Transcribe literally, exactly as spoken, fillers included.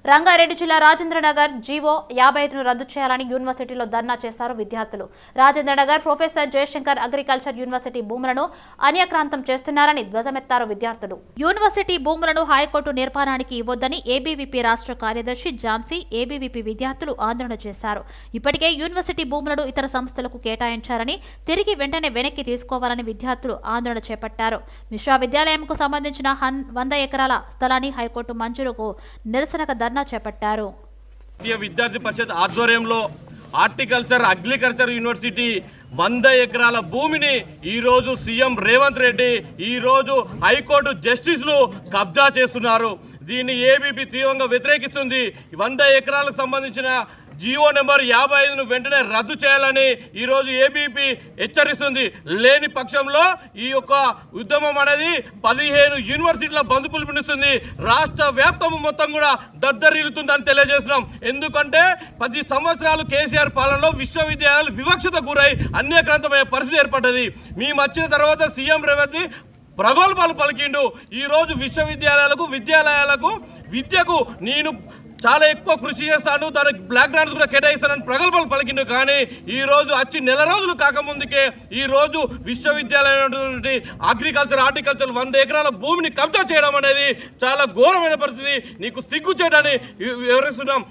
రంగారెడ్డి జిల్లా రాజేంద్రనగర్ జీవో యాభై ఐదును రద్దు చేయాలని యూనివర్సిటీలో ధర్నా చేశారు విద్యార్థులు. Rajendranagar professor Jayashankar agriculture university భూములను అన్యాక్రాంతం చేస్తున్నారని ధ్వజమెత్తారు విద్యార్థులు. యూనివర్సిటీ భూములను హైకోర్టు నిర్మాణానికి ఇవ్వొద్దని ఏబీవీపీ రాష్ట్ర కార్యదర్శి ఝాన్సీ, ఏబీవీపీ విద్యార్థులు ఆందోళన చేశారు. ఇప్పటికే యూనివర్సిటీ భూములను ఇతర సంస్థలకు కేటాయించారని, తిరిగి వెంటనే వెనక్కి తీసుకోవాలని విద్యార్థులు ఆందోళన చేపట్టారు. విశ్వవిద్యాలయంకు సంబంధించిన వంద ఎకరాల స్థలాన్ని హైకోర్టు మంజూరుకు నిరసనగా ధర్నా చేపట్టారు. విద్యార్థి పరిషత్ ఆధ్వర్యంలో హార్టికల్చర్ అగ్రికల్చర్ యూనివర్సిటీ వంద ఎకరాల భూమిని ఈరోజు సీఎం రేవంత్ రెడ్డి ఈరోజు హైకోర్టు జస్టిస్లు కబ్జా చేస్తున్నారు. దీన్ని ఏబీపీ తీవ్రంగా వ్యతిరేకిస్తుంది. వంద ఎకరాలకు సంబంధించిన జియో నెంబర్ యాభై ఐదును వెంటనే రద్దు చేయాలని ఈరోజు ఏబీపీ హెచ్చరిస్తుంది. లేని పక్షంలో ఈ యొక్క ఉద్యమం అనేది పదిహేను యూనివర్సిటీల బంధు పిలుపునిస్తుంది. రాష్ట్ర వ్యాప్తం మొత్తం కూడా దద్దరిల్లుతుందని తెలియజేస్తున్నాం. ఎందుకంటే పది సంవత్సరాలు కేసీఆర్ పాలనలో విశ్వవిద్యాలయాలు వివక్షత గురై అన్యాక్రాంతమయ్యే పరిస్థితి ఏర్పడ్డది. మేము వచ్చిన తర్వాత సీఎం రేవంత్ ప్రగల్భాలు పలికిండు. ఈరోజు విశ్వవిద్యాలయాలకు విద్యాలయాలకు విద్యకు నేను చాలా ఎక్కువ కృషి చేస్తాను, దానికి బ్లాక్ గ్రాంట్స్ కూడా కేటాయిస్తానని ప్రగల్భాలు పలికిండు. కానీ ఈరోజు వచ్చి నెల రోజులు కాకముందుకే ఈరోజు విశ్వవిద్యాలయం అగ్రికల్చర్ హార్టికల్చర్ వంద ఎకరాల భూమిని కబ్జా చేయడం అనేది చాలా ఘోరమైన పరిస్థితి. నీకు సిగ్గు చేయడాన్ని వివరిస్తున్నాం.